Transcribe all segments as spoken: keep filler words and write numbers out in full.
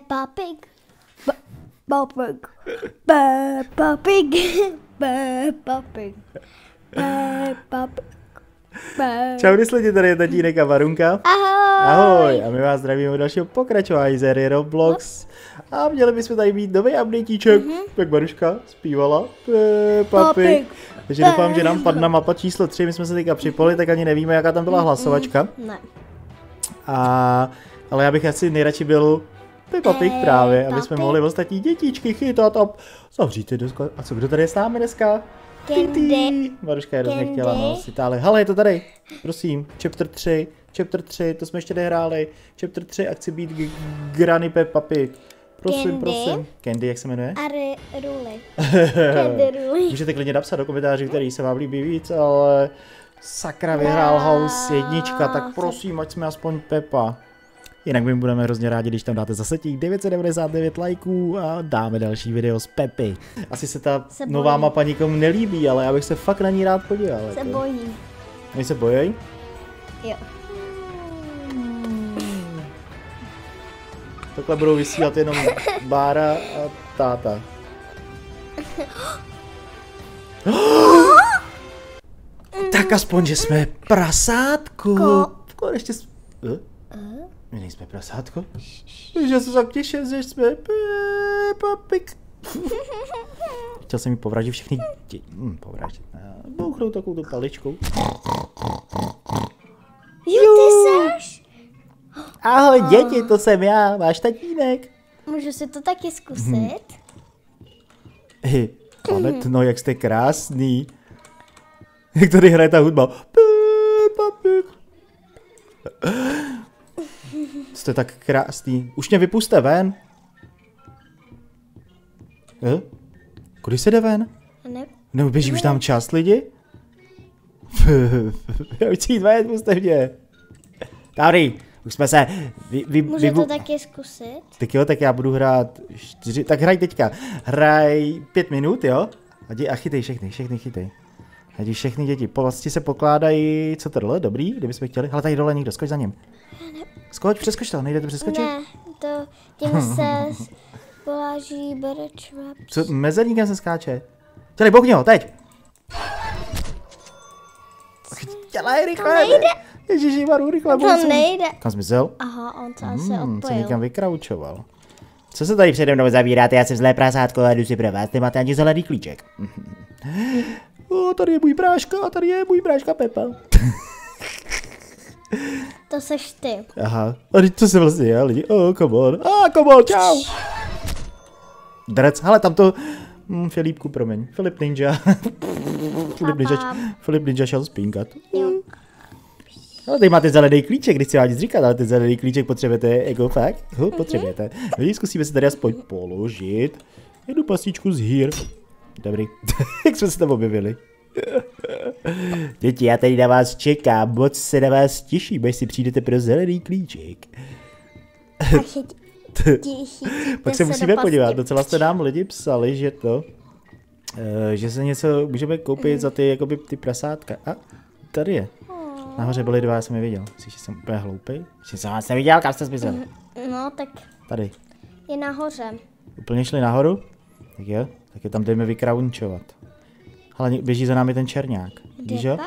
Peppa Pig. Peppa Pig. Peppa Pig. Peppa Pig. Peppa Pig. Čau, lidi, tady je tatínek a Varunka. Ahoj. Ahoj. A my vás zdravíme u dalšího pokračování série Roblox. A měli bychom tady mít nový updateíček, mm-hmm. jak Baruška zpívala. Peppa Pig. Takže doufám, že nám padne mapa číslo tři, my jsme se teďka připojili, tak ani nevíme, jaká tam byla hlasovačka. Ne. A, ale já bych asi nejradši byl Peppa Pig právě, aby jsme mohli ostatní dětičky chytat a zavřít ty dneska. A co, kdo tady je s námi dneska? Candy. Maruška je hrozně chtěla, no, si táli. Hele, je to tady, prosím, chapter tři, chapter tři, to jsme ještě nehráli. Chapter tři, akci být Granny Peppa Pig. Prosím, Candy. prosím. Candy, jak se jmenuje? A Ruly. Candy Ruly. Můžete klidně napsat do komentářů, který se vám líbí víc, ale sakra, vyhrál House jednička, tak prosím, ať jsme aspoň Peppa. Jinak my budeme hrozně rádi, když tam dáte zase těch devět set devadesát devět lajků a dáme další video z Peppy. Asi se ta se nová bojím. mapa nikomu nelíbí, ale já bych se fakt na ní rád podíval. Se jako. bojím. Oni se bojí? Jo. Takhle budou vysílat jenom Bára a táta. Tak aspoň, že jsme prasátko. Ko. Konečně jsme... Uh? My nejsme prasátko? Že se tak těším, že jsme Peppa Pig. Chtěl jsem jí povraždit všechny děti. Hm, povraždit. Bouchnout takovou tu paličkou. Jo, ty seš. Ahoj děti, to jsem já, váš tatínek. Můžu si to taky zkusit? Hej, pane, no jak jste krásný. Jak tady hraje ta hudba. Peppa Pig. Jste tak krásný. Už mě vypuste ven. Eh? Kudy se jde ven? Ne. Nebo běží už tam čas, lidi? Já chci jít ven, puste mě. Dobrý, už jsme se... Vy, vy, Můžu vy, to taky zkusit? Tak jo, tak já budu hrát čtyři... Tak hraj teďka. Hraj pět minut, jo? A, dě, a chytej všechny, všechny chytej. Ať všechny děti po vlastně se pokládají, co tohle, dobrý, kdybychom chtěli. Ale tady dole někdo, skoč za ním. Skoč, přeskoč to, nejde to přeskočit? Ne, to tím se poláží bere traps. Co, mezerníkem se skáče. Dělej, bouchni ho, teď! Dělej, rychle! To nejde. Ježiši, Maru, rychle, To nejde. Kam zmizel? Aha, on to asi Hmm, se odpojil. někam vykraučoval. Co se tady přede mnou zavíráte? Já jsem zlé prasátko a jdu si pro vás, nemáte ani zelený klíček. O, tady je můj bráška, a tady je můj bráška Peppa. To seš ty. Aha, a teď to se vlastně já, lidi. Oh, come on. Ah, come on, čau. Drec, hele, tam to... Hm, Filipku, promiň. Filip Ninja. Filip Ninja, Filip Ninja šel spínkat. Jo. Ale tady máte zelený klíček, když si vám nic říkat, ale ten zelený klíček potřebujete, jako fakt? Ho, potřebujete. No, zkusíme se tady aspoň položit. Jednu pastičku z hýr. Dobrý. Jak jsme se tam objevili. Děti, já tady na vás čekám, moc se na vás těším, až si přijdete pro zelený klíček. Pak se musíme podívat, docela jste nám lidi psali, že to, uh, že se něco můžeme koupit mm. za ty, jakoby, ty prasátka. A tady je. Nahoře byly dva, já jsem je viděl. Myslíš, že jsem úplně hloupý? Že jsem vás neviděl, kam jste zmizel? No, tak Tady. je nahoře. Úplně šli nahoru? Tak jo, tak je tam jdeme vykraunčovat. Ale běží za námi ten černák. Víš, jo?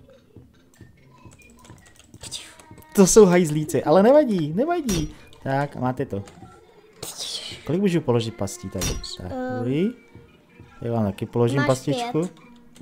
To jsou hajzlíci, ale nevadí, nevadí. Tak, a máte to. Kolik můžu položit pastí tady? Tak, um, já vám taky položím pastičku. Pět.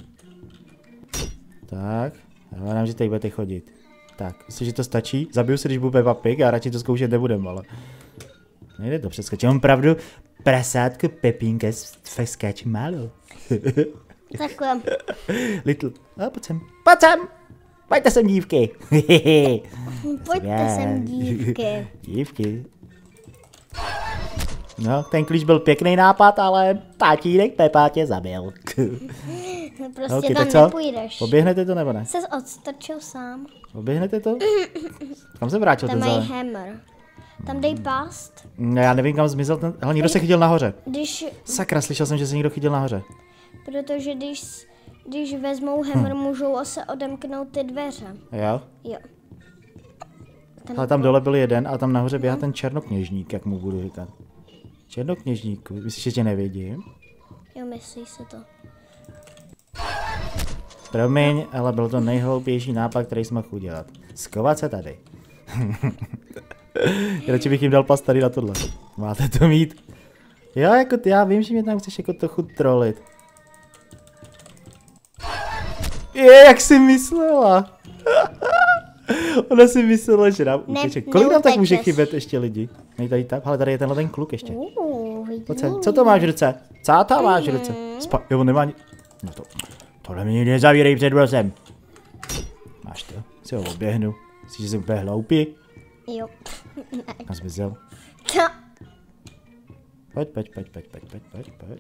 Tak, já vám, že tady budete chodit. Tak, myslím, že to stačí. Zabiju se, když budu Peppa Pig, a radši to zkoušet nebudem, ale... Nejde to přeskočit. Mám pravdu, prasátko Pepinka fakt skáče málo. Takhle. Little. A pojď sem. Pojď sem! Pojďte sem, dívky. Pojďte sem, dívky. Dívky. No, ten klíč byl pěkný nápad, ale tátínek Peppa tě zabil. Prostě okay, tam tak co? nepůjdeš. Oběhnete to nebo ne? Ses odstrčil sám. Oběhnete to? Kam se vrátil tam ten mají zelený? hammer. Tam dej past. No, já nevím, kam zmizel ten... Hele, někdo se chytil nahoře. Když... Sakra, slyšel jsem, že se někdo chytil nahoře. Protože když, když vezmou hammer, hm. můžou se odemknout ty dveře. Jo? Jo. Ten ale tam dole byl jeden a tam nahoře běhá ten černokněžník, jak mu budu říkat. Černokněžníku, myslíš, že nevidím? Jo, myslíš se to. Promiň, ale byl to nejhloupější nápad, který jsme mohl udělat. Skovat se tady. Radši bych jim dal pas tady na tohle. Máte to mít. Jo, jako ty, já vím, že mě tam chceš jako trochu trolit. Je, jak jsi myslela. Ona si myslela, že nám uteče. Kolik nám tak může chybět ještě lidi? Nej tady tak, ale tady je tenhle ten kluk ještě. Uh, Co, co to máš v ruce? Co to máš v ruce? Spa jo, on nemá ni... No to, tohle mi nezavírej před nosem. Máš to, si ho oběhnu. Myslíš, že jsi úplně hloupý? Jo. Kam jsi vzal? Co? Pojď, pojď, pojď, pojď, pojď, pojď, pojď, pojď.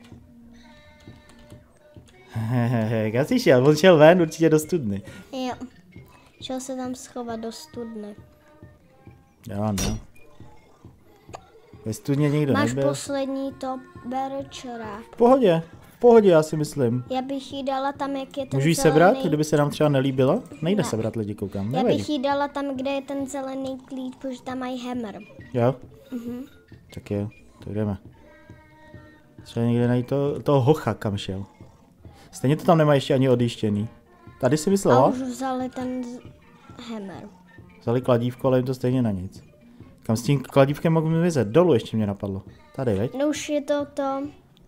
Hehehe, kam jsi šel? On šel ven určitě do studny. Jo. Šel se tam schovat do studny. Jo, no. Ve studně nikdo Máš nebyl. poslední to berčera. V pohodě, v pohodě, já si myslím. Já bych jí dala tam, jak je ten Můžu jí zelený... sebrat, kdyby se nám třeba nelíbilo? Nejde Ne. sebrat lidi, koukám. Já Nevadí. bych jí dala tam, kde je ten zelený klíč, protože tam mají hammer. Jo? Mhm. Tak jo, to jdeme. Třeba někde najít to, toho hocha, kam šel. Stejně to tam nemá ještě ani odjištěný. Tady si A myslela? už vzali ten z... hammer. Vzali kladívko, ale jim to stejně na nic. Kam s tím kladívkem mohl vyzet? Dolů ještě mě napadlo. Tady, veď? No už je to to...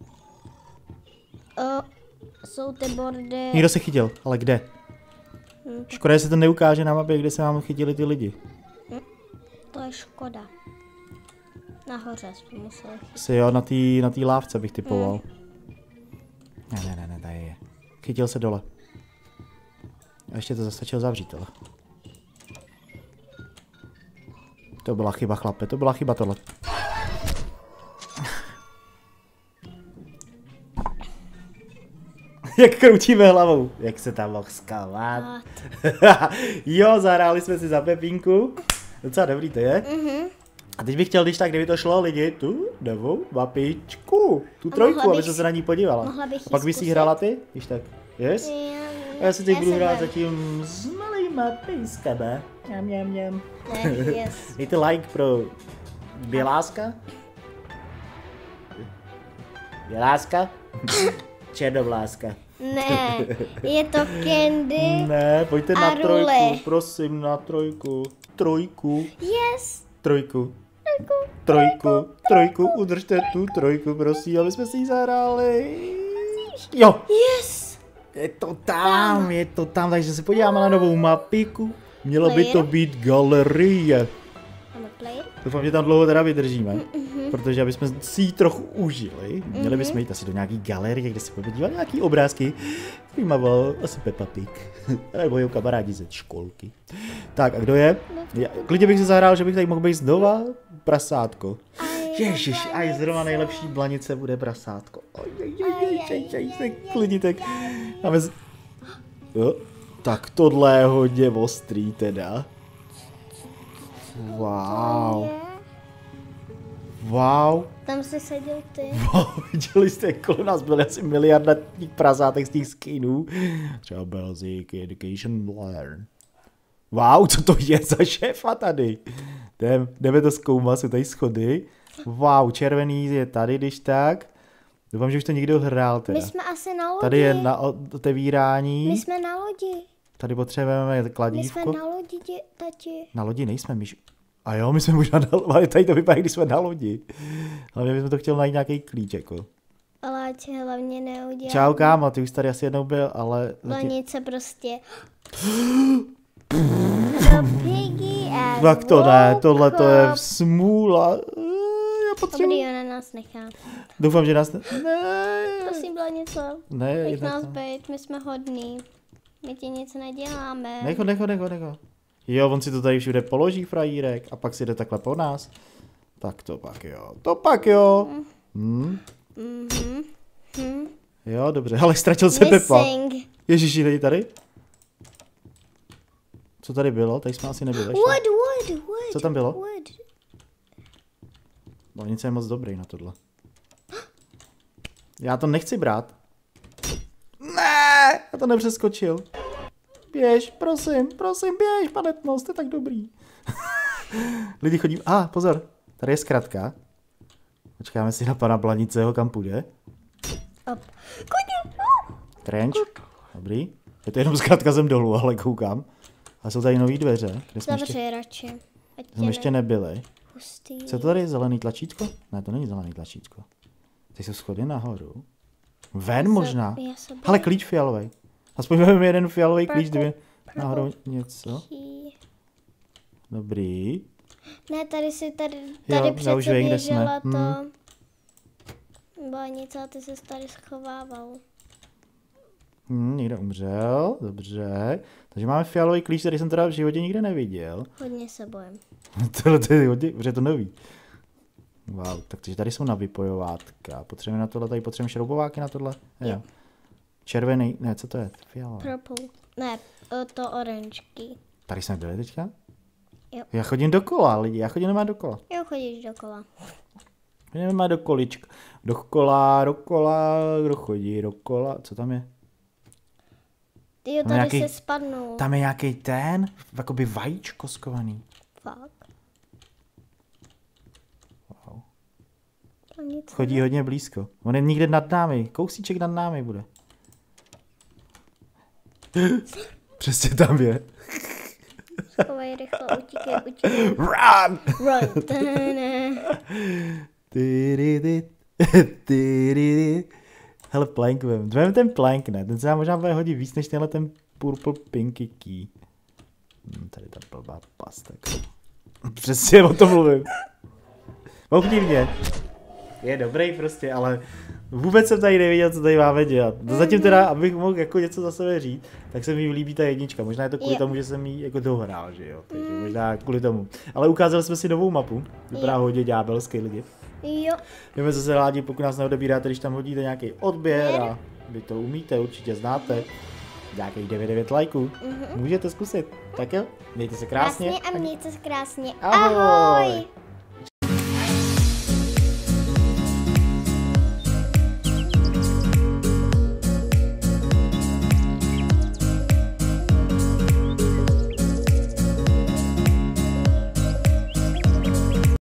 Uh, jsou ty bordy... Někdo se chytil, ale kde? Hm, Škoda, že se to neukáže na mapě, kde se vám chytili ty lidi. to je škoda. Nahoře jsme museli chytit. Si jo, na té na tý lávce bych typoval. Ne, ne, ne, ne, tady je. Chytil se dole. A ještě to zastačil zavřít, ale. To byla chyba, chlape, to byla chyba tohle. Jak kroutíme hlavou. Jak se tam mohl skovat. Jo, zahráli jsme si za Pepinku. Docela dobrý to je. Mhm. A teď bych chtěl, když tak, kdyby to šlo, lidi, tu novou mapičku, tu trojku, mohla aby bych se na ní podívala. mohla bych A ji pak bys si zkusit? hrála ty, když tak. Yes? Já, A já si teď budu jsem hrát ven. zatím s malýma pejskama. Mňam, mňam, mňam. Ne, yes. Dejte like pro Běláska. Běláska? Černovláska. Ne, je to Candy. Ne, pojďte na A trojku, rule. prosím, na trojku. Trojku, Yes. trojku. Trojku, trojku, udržte tu trojku, prosím, aby jsme si ji zahráli. Jo, Yes. je to tam, je to tam, takže se podíváme na novou mapiku. Mělo by to Player. být galerie. Máme player? Doufám, že tam dlouho teda vydržíme, protože aby jsme si ji trochu užili, měli bychom jít asi do nějaký galerie, kde si budeme dívat nějaký obrázky, který mával asi Peppa Pig, nebo jeho kamarádi ze školky. Tak a kdo je? Já, klidně bych se zahrál, že bych tady mohl být znova prasátko. Ježiš, a zrovna nejlepší blanice bude prasátko. Klidně tak. Máme z... Jo, tak tohle je hodně ostrý teda. Wow. Wow. Tam jsi seděl ty. Wow, viděli jste, kolem nás byly asi miliarda těch prasátek z těch skinů. Třeba Basic Education Learn. Wow, co to je za šéfa tady? Jdem, jdeme to zkoumat, jsou tady schody. Wow, červený je tady, když tak. Doufám, že už to někdo hrál teda. My jsme asi na lodi. Tady je na otevírání. My jsme na lodi. Tady potřebujeme My kladívko. jsme na lodi, dě, tati. Na lodi nejsme, myš. A jo, my jsme možná na lodi, ale tady to vypadá, když jsme na lodi. Ale my bychom to chtěli najít nějaký klíč, jako. Ale ať hlavně neudělám. Čau, kámo, ty už tady asi jednou byl, ale... Blanice prostě. Do piggy a Tak to ne, tohle to je walk smůla. Já potřebuji. Dobrý, ona nás nechá. Doufám, že nás ne... Ne, Prosím, Blanico, ne, nech jednak nás to- být, my jsme hodní. My ti nic neděláme. Necho, necho, necho, necho. Jo, on si to tady všude položí, frajírek, a pak si jde takhle po nás. Tak to pak jo, to pak jo. Hm. Mhm. Hm. Jo, dobře, ale ztratil se Pepa. Missing. Ježiši, není tady? Co tady bylo? Tady jsme asi nebyli ještě. Wood, wood, wood. Co tam bylo? Wood. Blanice je moc dobrý na tohle. Já to nechci brát. Ne, já to nepřeskočil. Běž, prosím, prosím, běž, panetno, jste tak dobrý. Lidi chodí, a ah, pozor, tady je zkratka. Počkáme si na pana Blaniceho, kam půjde. Op. Koně. Trenč. Dobrý. Je to jenom zkrátka zem dolů, ale koukám. A jsou tady nový dveře, kde jsme Zavři ještě, radši. Ať jsme ještě nebyli. Pustý. Co to tady je, zelený tlačítko? Ne, to není zelený tlačítko. Ty jsou schody nahoru. Ven možná. Já se Ale klíč fialový. Aspoň máme jeden fialový klíč, Purple, kdyby náhodou něco. Key. Dobrý. Ne, tady si tady, Jo, tady já přece už vím, kde jsme. běžela to. Hmm. Bánice a ty se tady schovával. Hm, někdo umřel, dobře. Takže máme fialový klíč, který jsem teda v životě nikde neviděl. Hodně se bojím. Tohle to je hodně, protože je to nový. Wow, takže tady jsou na vypojovátka. Potřebujeme na tohle, tady potřebujeme šroubováky na tohle? Jo. Červený, ne, co to je? Fialový. Purple. Ne, o, to orange key. Tady jsme byli teďka? Jo. Já chodím dokola, lidi, já chodím nemá dokola. Jo, chodíš dokola. Chodím nemá do količka. Dokola, dokola, kdo chodí dokola, co tam je? Jo, Tam tady nějaký- se spadnul. Tam je nějaký ten, jakoby vajíčko skovaný. Fakt. Wow. To nic Chodí hodně blízko. On je někde nad námi, kousíček nad námi bude. Přesně tam je. Schovej rychle, utíkej, utíkej. Run! Run. Tane. Tyrydy, tyrydy. Hele, plank vem. Vem ten plank, ne? Ten se nám možná bude hodit víc, než tenhle ten purple pinky key. Hm, tady ta blbá pasta. Přesně o tom mluvím. Moukni mě. Je dobrý prostě, ale vůbec jsem tady nevěděl, co tady máme dělat. Zatím teda, abych mohl jako něco za sebe říct, tak se mi líbí ta jednička. Možná je to kvůli Jo. tomu, že jsem jí jako dohrál, že jo. Takže možná kvůli tomu. Ale ukázali jsme si novou mapu. Vypadá hodně ďábelsky lidi. Jo. Budeme zase rádi, pokud nás neodebíráte, když tam hodíte nějaký odběr a vy to umíte, určitě znáte. Nějakých devět devět lajků. Mhm. Můžete zkusit. Tak jo, mějte se krásně. Krásně a mějte se krásně. Ahoj. Ahoj.